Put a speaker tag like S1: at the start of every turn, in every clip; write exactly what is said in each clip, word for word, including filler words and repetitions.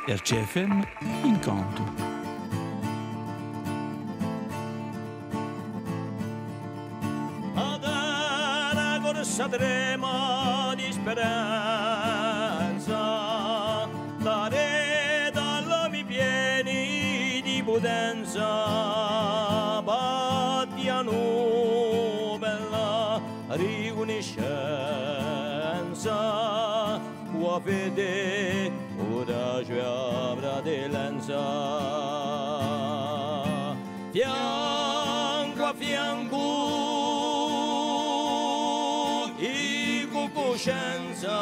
S1: R C F M Incanto.
S2: Ad corsa trema di speranza, dare dall'uomo pieni di potenza, battiano bella riconoscenza, tua fede ora ci avrà delenza, fianco a fianco i coscienza,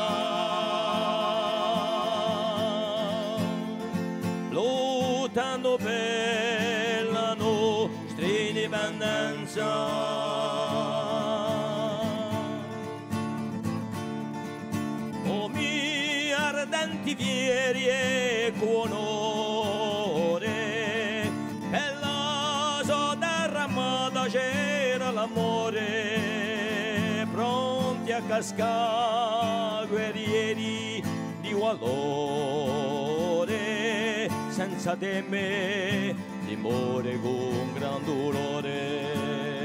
S2: lottando per la nostra indipendenza. O mia ardenti fieri e con onore, per la sua terra amata c'era l'amore, pronti a cascare guerrieri di valore, senza temere timore con gran dolore.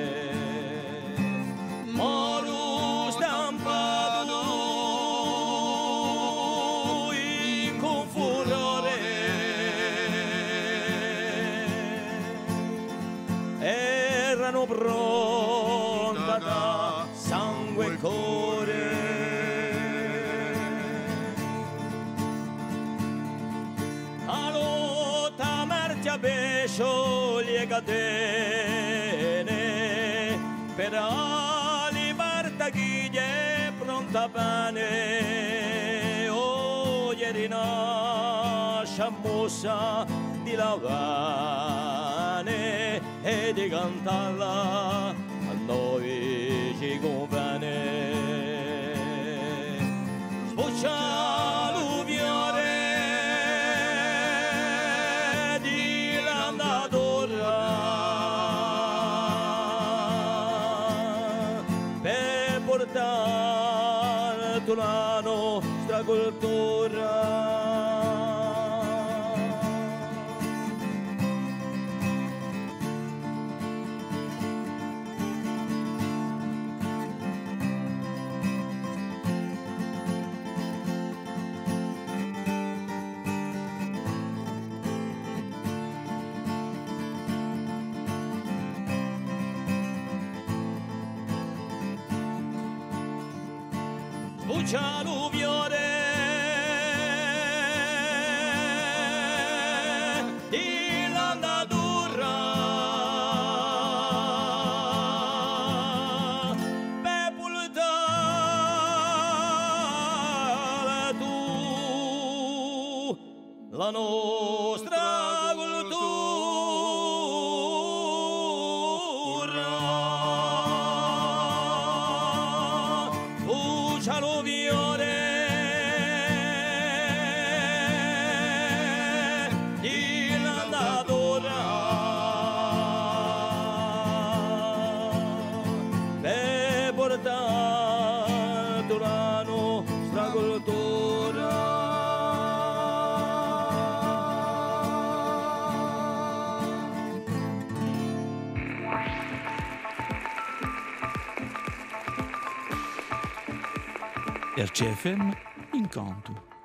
S2: Moro stampato in confurore, erano pronti da sangue e cuore. A lotta marcia pescio le catene, per la libertà chi è pronta pane. Oh, ieri nasce mossa di lavane e di cantarla a noi ci conviene. Sboccia l'uviore di l'andadora, per portare la nostra cultura. Sbuccia l'uviore di l'andadura, per portare tu la nostra cultura. Sbuccia l'uviore di l'andadora, per portare la nostra cultura.
S1: R C F M Incanto.